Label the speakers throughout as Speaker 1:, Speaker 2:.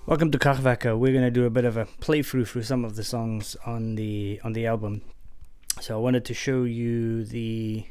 Speaker 1: Welcome to Krachtwerker. We're gonna do a bit of a playthrough through some of the songs on the album. So I wanted to show you the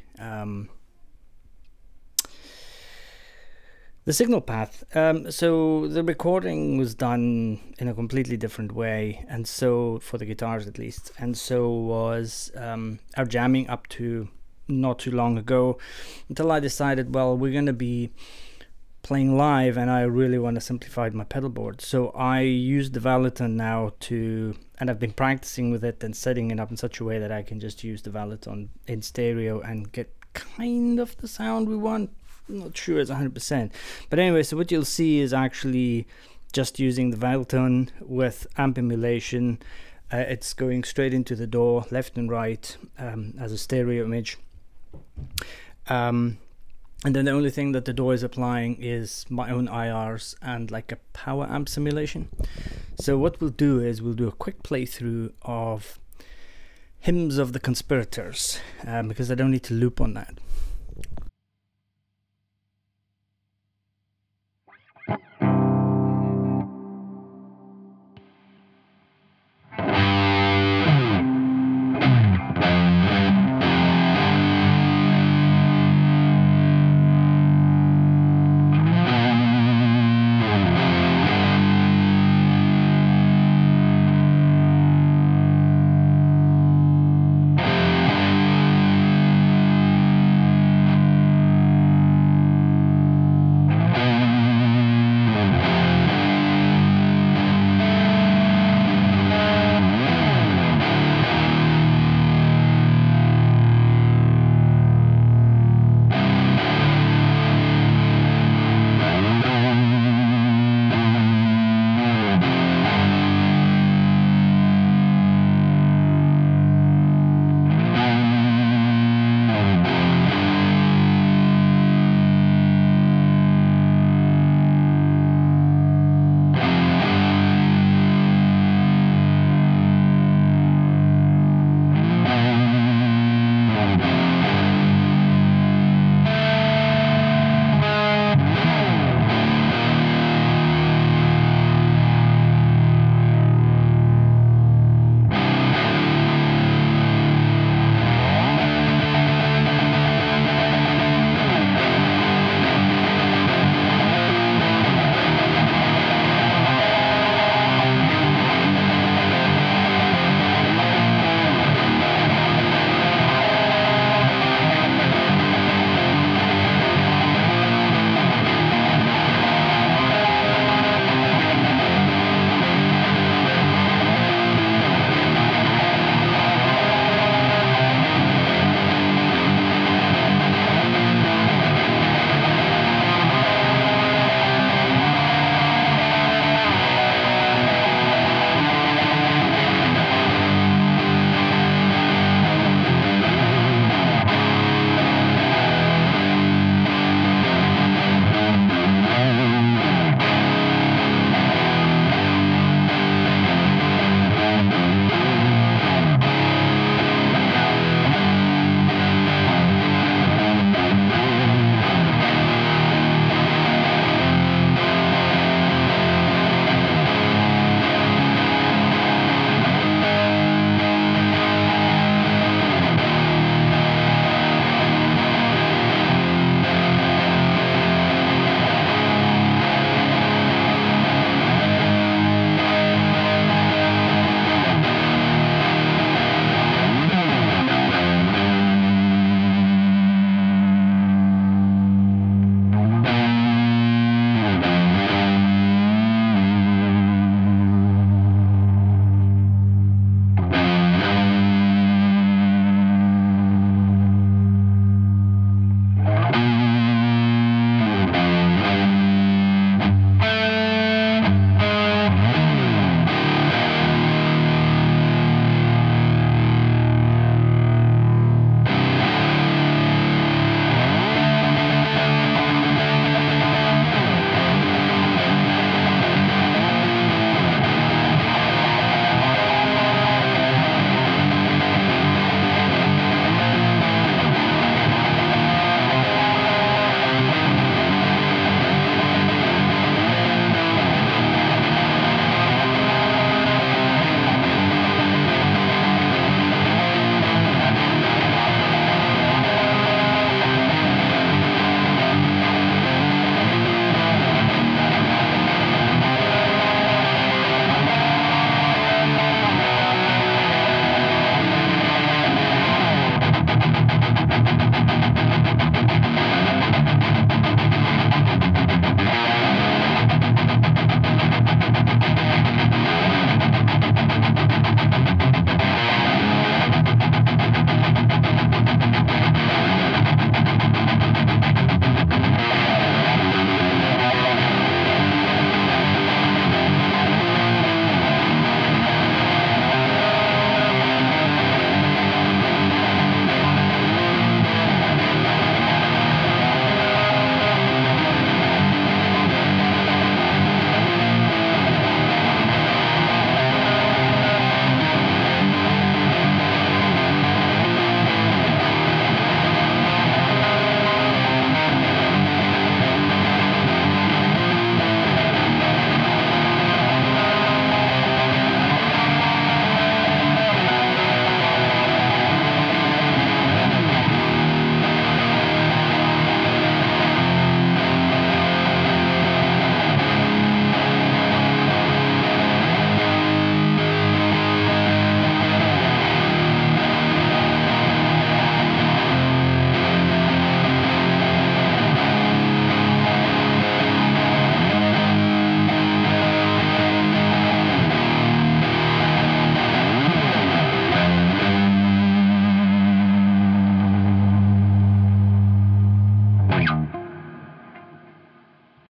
Speaker 1: signal path. So the recording was done in a completely different way, and so for the guitars at least, and so was our jamming up to not too long ago, until I decided, well, we're gonna be playing live and I really want to simplify my pedal board. So I use the Valiton now and I've been practicing with it and setting it up in such a way that I can just use the Valiton in stereo and get kind of the sound we want. I'm not sure it's 100%, but anyway, so what you'll see is actually just using the Valiton with amp emulation. It's going straight into the DAW, left and right, as a stereo image. And then the only thing that the DAW is applying is my own IRs and like a power amp simulation. So what we'll do is we'll do a quick playthrough of Hymns of the Conspirators, because I don't need to loop on that.